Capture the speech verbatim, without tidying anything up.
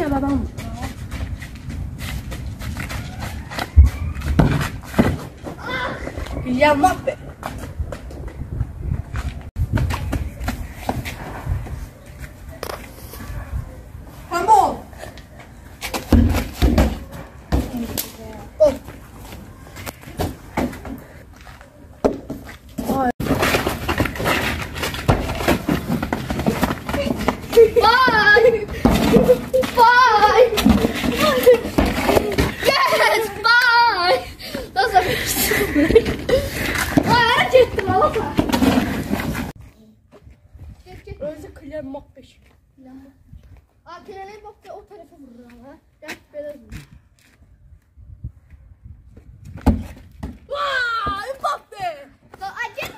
Güzel adam. Kylian Mbappe. Handball. Oh. Bye. Bye. Yes, bye. That's a Aa, çektim ama. Önce Kylian Mbappe. Aa, Kylian Mbappe o tarafa vurur ama. Gel böyle. Vay, Mbappe. Acele